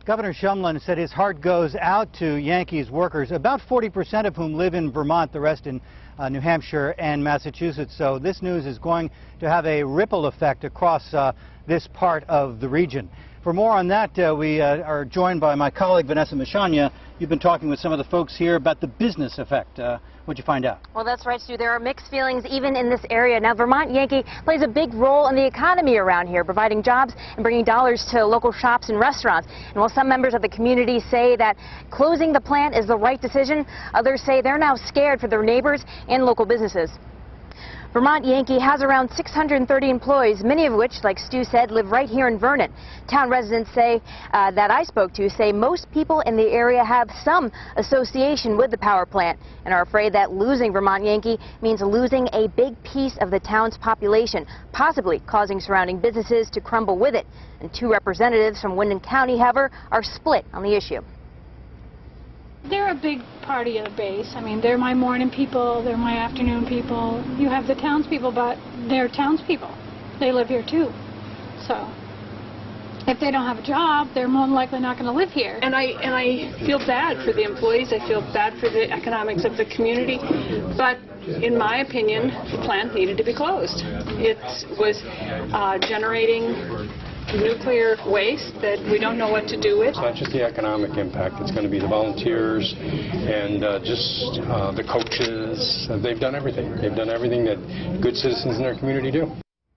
Governor Shumlin said his heart goes out to Yankees workers, about 40% of whom live in Vermont, the rest in New Hampshire and Massachusetts. So this news is going to have a ripple effect across this part of the region. For more on that, we are joined by my colleague Vanessa Mishanya. You've been talking with some of the folks here about the business effect. What'd you find out? Well, that's right, Stu. There are mixed feelings even in this area. Now, Vermont Yankee plays a big role in the economy around here, providing jobs and bringing dollars to local shops and restaurants. And while some members of the community say that closing the plant is the right decision, others say they're now scared for their neighbors and local businesses. Vermont Yankee has around 630 employees, many of which, like Stu said, live right here in Vernon. Town residents say that I spoke to say most people in the area have some association with the power plant and are afraid that losing Vermont Yankee means losing a big piece of the town's population, possibly causing surrounding businesses to crumble with it. And two representatives from Windham County, however, are split on the issue. They're a big party of the base. I mean, they're my morning people, they're my afternoon people. You have the townspeople, but they're townspeople. They live here too. So if they don't have a job, they're more than likely not going to live here. And I feel bad for the employees. I feel bad for the economics of the community. But in my opinion, the plant needed to be closed. It was generating nuclear waste that we don't know what to do with. It's not just the economic impact, it's going to be the volunteers and just the coaches. They've done everything. They've done everything that good citizens in their community do.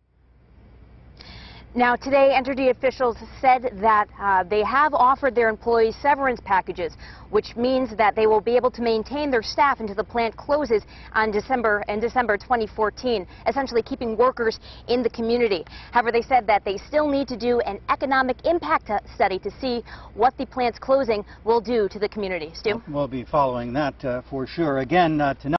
Now, today, Entergy officials said that they have offered their employees severance packages, which means that they will be able to maintain their staff until the plant closes in December 2014, essentially keeping workers in the community. However, they said that they still need to do an economic impact study to see what the plant's closing will do to the community. Stu? We'll be following that for sure. Again, tonight.